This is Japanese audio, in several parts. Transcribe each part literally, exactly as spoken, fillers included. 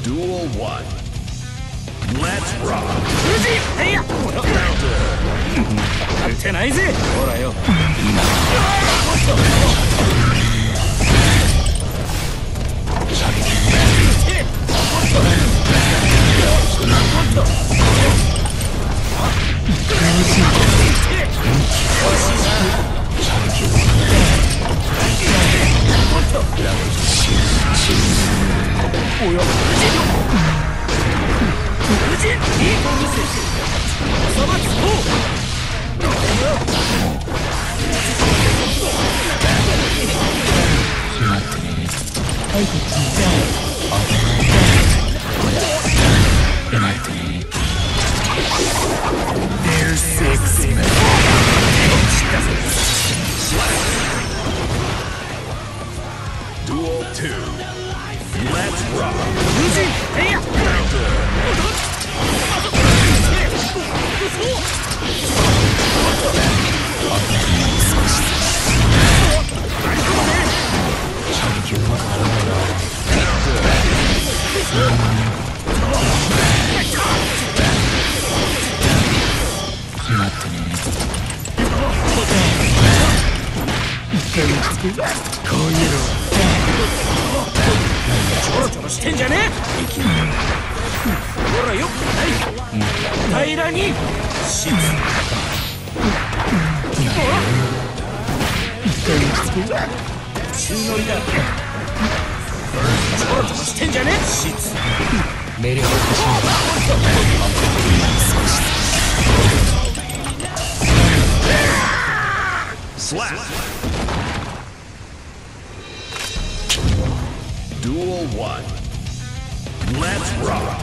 Duel one. Let's rock. いや勝ってないぜ。ほらよ。おやThey're sexy. Duel two. Let's rock. ちょろちょろしてんじゃねえ。ほらよくない平らにしつ宙乗りだ。ちょろちょろしてんじゃねえ。しつ命令を Slap. Duel one. Let's rock.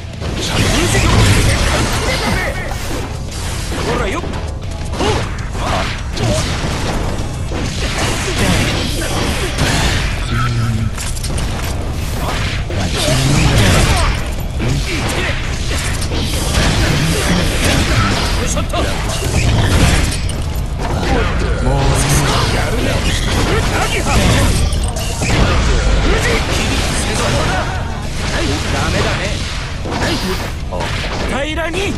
ほらよこよいしょっと。もうやるね。アギハダメだね。平らに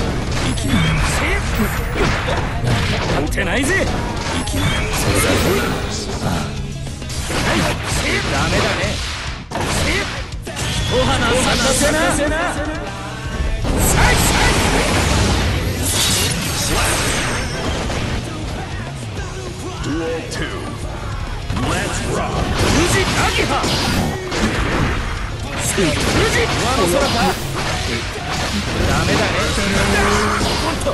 打てないぜ。ダメだね。お花咲かせな。 Duel two. Let's rock. 無事アギハ無事上の空か。ダメだね。ほんと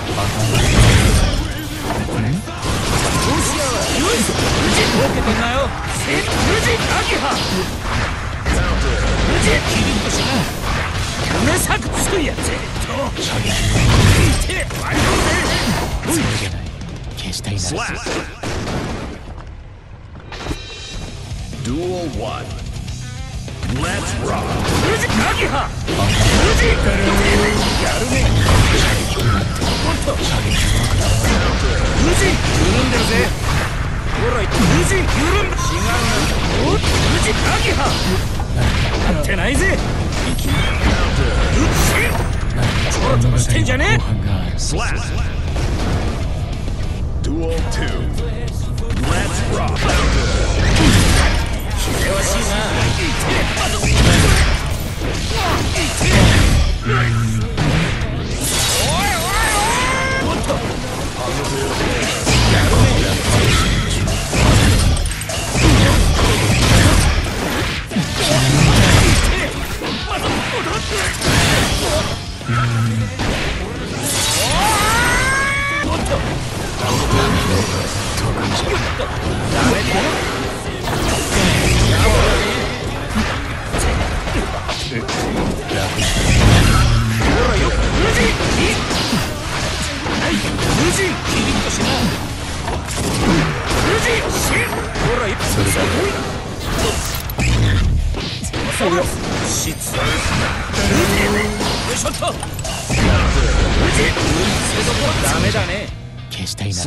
ロシアはよいぞ。無事ボケてんなよ。無事アギハ無事キリッとしな。胸サクつくやつといて割り込んで。そうじゃない。消したいな。 Duel one. Let's rock. 無事アギハ無事やるね。ほんと無事緩んでるぜ。ほら無事緩んだ。違うな。おっ無事アギハ合ってないぜ。うっしちょろちょろしてんじゃねえ。 Slap. Duel two. Let's rock. ひれわしいな。ダメだね。消したいな。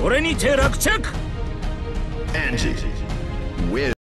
これにて落着。 Angie wins.